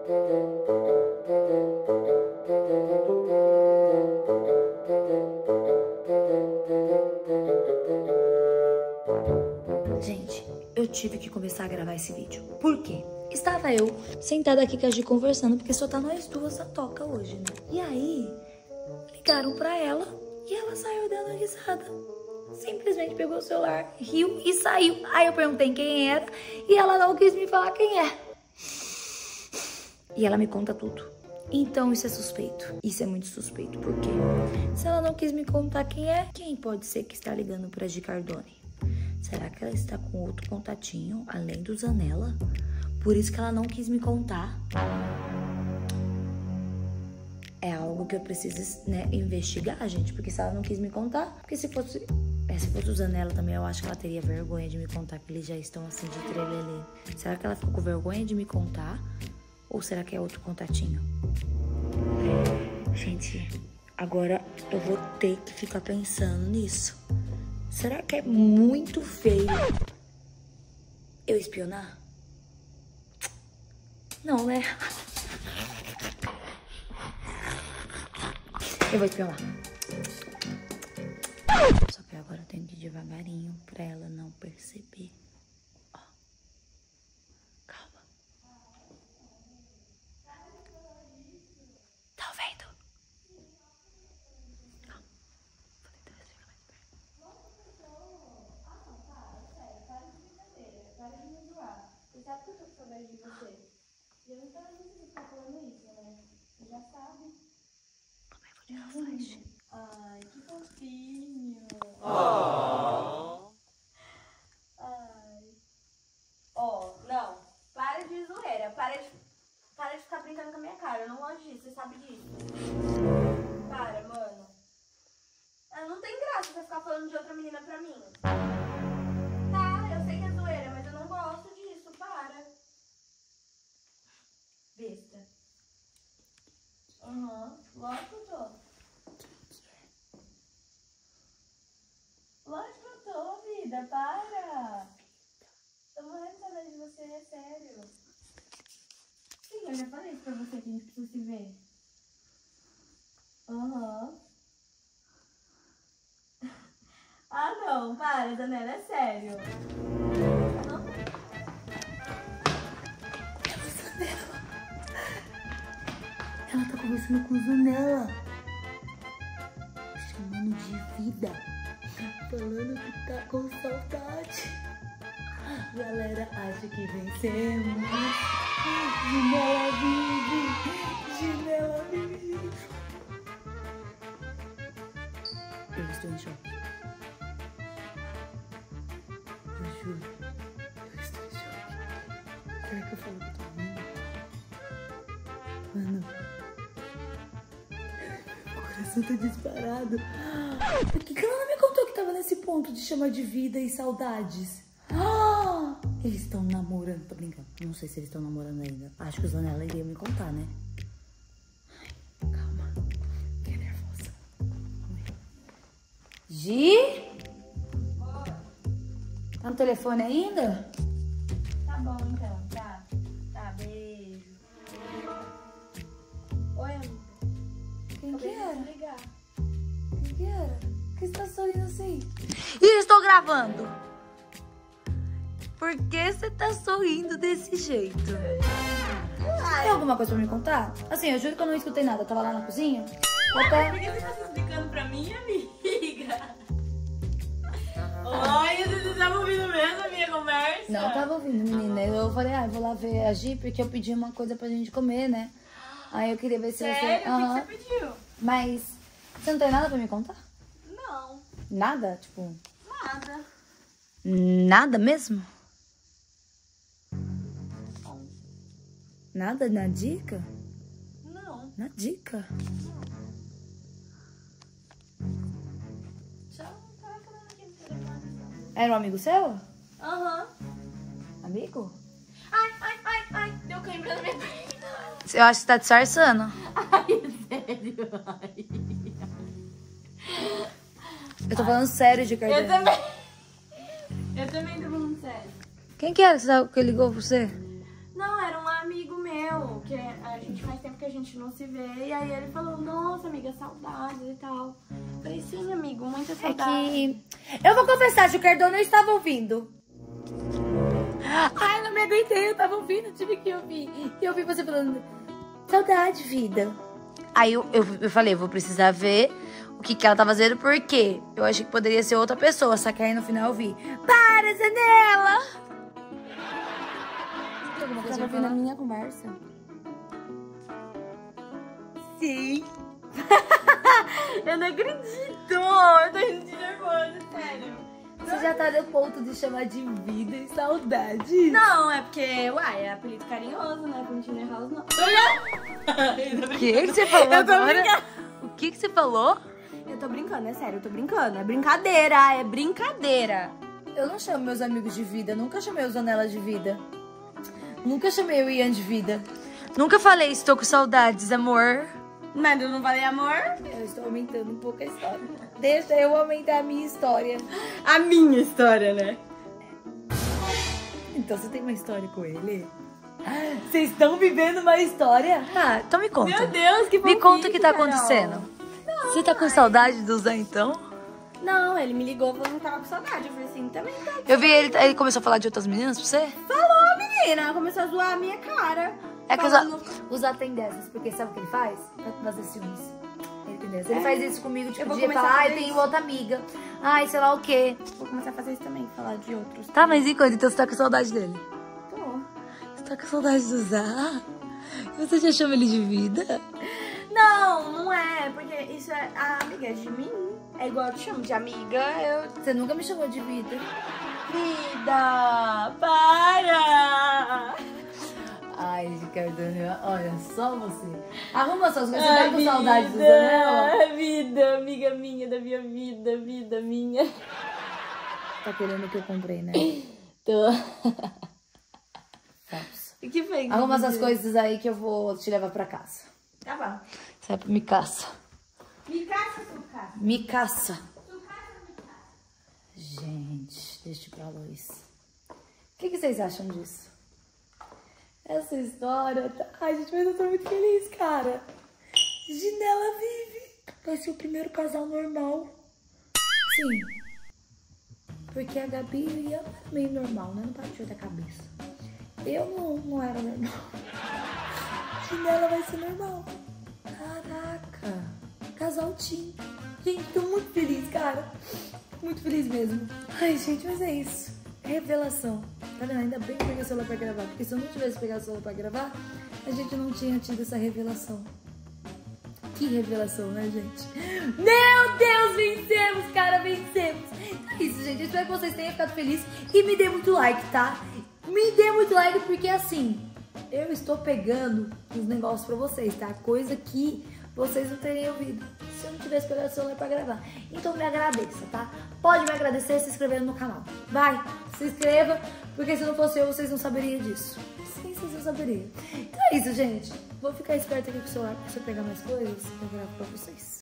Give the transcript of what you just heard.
Gente, eu tive que começar a gravar esse vídeo. Por quê? Estava eu sentada aqui com a Gi conversando, porque só tá nós duas a toca hoje, né? E aí, ligaram pra ela e ela saiu dando risada. Simplesmente pegou o celular, riu e saiu. Aí eu perguntei quem era e ela não quis me falar quem é. E ela me conta tudo. Então isso é suspeito. Isso é muito suspeito, porque se ela não quis me contar quem é, quem pode ser que está ligando pra Gi Cardone? Será que ela está com outro contatinho, além do Zanella? Por isso que ela não quis me contar. É algo que eu preciso, né, investigar, gente. Porque se ela não quis me contar... Porque se fosse o Zanella também, eu acho que ela teria vergonha de me contar que eles já estão assim de trelelê. Será que ela ficou com vergonha de me contar? Ou será que é outro contatinho? Gente, agora eu vou ter que ficar pensando nisso. Será que é muito feio eu espionar? Não, né? Eu vou espionar. Só que agora eu tenho que ir devagarinho pra ela não perceber. Ó. Calma. Tá ouvindo? Calma. Vou tentar chegar mais perto. Para de brincadeira, para de me zoar. Você sabe que eu tô com saudade de você? E eu não tô nem você ficar falando isso, né? Você já sabe. Calma aí, vou tirar o flash. Ai, que fofinho. Ai. Ó, não. Para de zoeira. Para de ficar brincando com a minha cara. Eu não gosto disso, você sabe disso. Para, mano. Ah, não tem graça você ficar falando de outra menina pra mim. Tá, eu sei que é zoeira, mas eu não gosto disso. Para. Besta. Lógico que eu tô. Lógico que eu tô, vida. Para. Tô morrendo de saudade de você, é sério. Sim, eu já falei isso pra você que a gente precisa se ver. Ah, não. Para, Zanella, é sério. Ela tá conversando com o Zanella. Chamando de vida. Falando que tá com saudade. Galera acha que vencemos. Zanella vive. Zanella vive. Eu estou em choque. Eu juro. Eu estou em choque. Será que eu falo com todo mundo? Mano. Meu coração tá disparado. Por que ela não me contou que tava nesse ponto de chamar de vida e saudades? Eles estão namorando. Tô brincando. Não sei se eles estão namorando ainda. Acho que o Zanella iria me contar, né? Ai, calma. Fiquei nervosa. Gi? Tá no telefone ainda? Tá bom, então. Tá, beijo. Oi, amiga. Quem que era? Ligar. Quem que era? Por que você tá sorrindo assim? E estou gravando. Por que você tá sorrindo desse jeito? Tem alguma coisa pra me contar? Assim, eu juro que eu não escutei nada. Eu tava lá na cozinha. Por que você tá se explicando pra mim, amiga? Oi, vocês estavam ouvindo mesmo a minha conversa? Não tava ouvindo, menina. Eu falei, vou lá ver a Gi, porque eu pedi uma coisa pra gente comer, né? Aí eu queria ver se Sério? você... O que você pediu? Mas você não tem nada pra me contar? Não, Nada? Tipo... nada. Nada mesmo? Nada na dica? Não. Na dica? Só tava falando aqui no telefone. Era um amigo seu? Aham. Amigo? Ai. Deu cãibra na minha perna. Eu acho que você tá disfarçando. Ai, sério. Ai. Eu tô falando sério, de Cardone. Eu também tô falando sério. Quem que era que ligou pra você? Não, era um amigo meu, que A gente faz tempo que a gente não se vê. E aí ele falou, nossa, amiga, saudades e tal. Falei, sim, amigo, muita saudade. Eu vou confessar, que o Cardona eu estava ouvindo. Ai, não me aguentei, eu tava ouvindo, tive que ouvir. E eu ouvi você falando, saudade, vida. Aí eu falei, vou precisar ver o que ela tá fazendo, porque eu achei que poderia ser outra pessoa, só que aí no final eu vi, para, Zanella! Você tava ouvindo a minha conversa? Sim. Eu não acredito! Eu tô indo de nervoso, sério. Você já tá no ponto de chamar de vida e saudade. Não, é porque, uai, é apelido carinhoso, né? Continue House, não. O que você falou Eu tô agora? brincando. O que você falou? Eu tô brincando, é sério, eu tô brincando. É brincadeira, é brincadeira. Eu não chamo meus amigos de vida, nunca chamei o Zanella de vida. Nunca chamei o Ian de vida. Nunca falei, estou com saudades, amor. Mas eu não falei amor? Eu estou aumentando um pouco a história. Deixa eu aumentar a minha história. A minha história, né? Então você tem uma história com ele? Vocês estão vivendo uma história? Ah, então me conta. Meu Deus, que Me conta o que tá Carol. acontecendo. Você tá com saudade do Zé, então? Não, ele me ligou falando que tava com saudade. Eu falei assim, também tá. Eu vi ele começou a falar de outras meninas pra você? Falou, menina. Começou a zoar a minha cara. É que falando... o Zé tem dessas, porque sabe o que ele faz? Pra fazer ciúmes. Ele tem dessas. Ele faz isso comigo, tipo, vou de começar falar, a ai, fazer eu tenho isso. outra amiga. Ai, sei lá o quê. Vou começar a fazer isso também, falar de outros. Tá, mas e quando? Então você tá com saudade dele? Tô. Você tá com saudade do Zé? Você já chama ele de vida? Não, não é, porque isso é a amiga é de mim. É igual eu te chamo de amiga, Você nunca me chamou de vida. Vida, para! Ai, Ricardona, olha só você. Arruma suas coisas, você tá com saudade do Zanella? Vida, amiga minha, da minha vida, vida minha. Tá querendo o que eu comprei, né? Tô. Falso. O que foi? Arruma essas coisas aí que eu vou te levar pra casa. Tá bom. Sai pra me caça. Me caça, tu caça. Me caça. Tu caça, me caça. Gente, deixa pra luz. O que vocês acham disso? Essa história... Ai, gente, mas eu tô muito feliz, cara. Ginela vive. Vai ser o primeiro casal normal. Sim. Porque a Gabi e eu era meio normal, né? Não partiu da cabeça. Eu não era normal. Ginela vai ser normal. Caraca. Casal Tim. Gente, tô muito feliz, cara. Muito feliz mesmo. Ai, gente, mas é isso. Revelação. Tá vendo? Ainda bem que eu peguei o celular pra gravar. Porque se eu não tivesse pegado o celular pra gravar, a gente não tinha tido essa revelação. Que revelação, né, gente? Meu Deus, vencemos, cara, vencemos. Então é isso, gente. Eu espero que vocês tenham ficado felizes. E me dê muito like, tá? Me dê muito like, porque assim, eu estou pegando os negócios pra vocês, tá? Coisa que vocês não teriam ouvido se eu não tivesse pegado o celular pra gravar. Então me agradeça, tá? Pode me agradecer se inscrevendo no canal. Vai, se inscreva, porque se não fosse eu, vocês não saberiam disso. Sim, vocês não saberiam. Então é isso, gente. Vou ficar esperta aqui com o celular, porque se eu pegar mais coisas, eu gravo pra vocês.